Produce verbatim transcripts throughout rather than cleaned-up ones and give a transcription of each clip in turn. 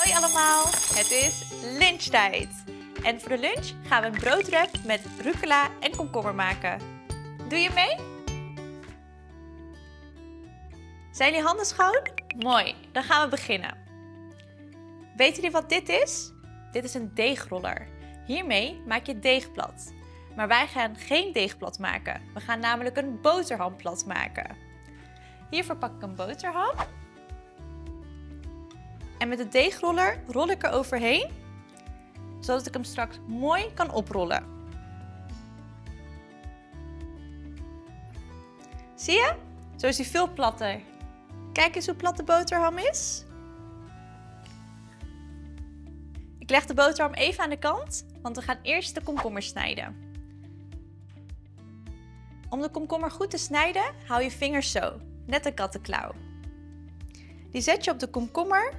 Hoi allemaal, het is lunchtijd. En voor de lunch gaan we een broodwrap met rucola en komkommer maken. Doe je mee? Zijn jullie handen schoon? Mooi, dan gaan we beginnen. Weten jullie wat dit is? Dit is een deegroller. Hiermee maak je deeg plat. Maar wij gaan geen deegplat maken. We gaan namelijk een boterham plat maken. Hiervoor pak ik een boterham. En met de deegroller rol ik er overheen, zodat ik hem straks mooi kan oprollen. Zie je? Zo is hij veel platter. Kijk eens hoe plat de boterham is. Ik leg de boterham even aan de kant, want we gaan eerst de komkommer snijden. Om de komkommer goed te snijden, hou je vingers zo, net een kattenklauw. Die zet je op de komkommer.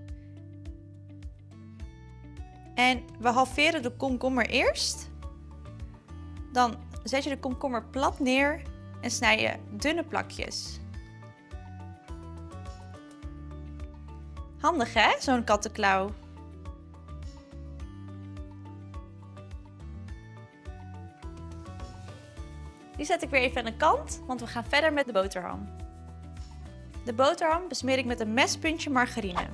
En we halveren de komkommer eerst. Dan zet je de komkommer plat neer en snij je dunne plakjes. Handig hè, zo'n kattenklauw. Die zet ik weer even aan de kant, want we gaan verder met de boterham. De boterham besmeer ik met een mespuntje margarine.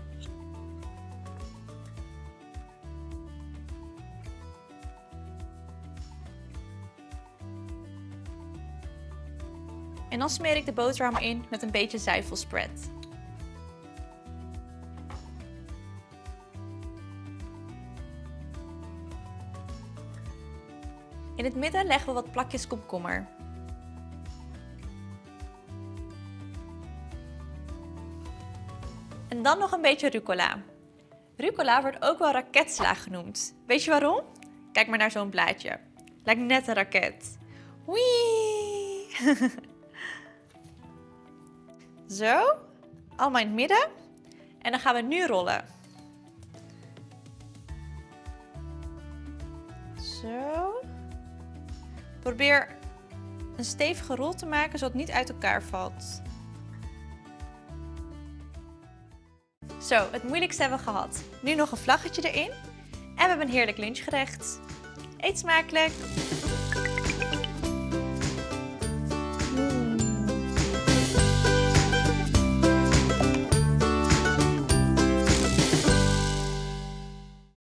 En dan smeer ik de boterham in met een beetje zuivelspread. In het midden leggen we wat plakjes komkommer. En dan nog een beetje rucola. Rucola wordt ook wel raketsla genoemd. Weet je waarom? Kijk maar naar zo'n blaadje. Lijkt net een raket. Wee! Zo, allemaal in het midden. En dan gaan we nu rollen. Zo. Probeer een stevige rol te maken zodat het niet uit elkaar valt. Zo, het moeilijkste hebben we gehad. Nu nog een vlaggetje erin. En we hebben een heerlijk lunchgerecht. Eet smakelijk!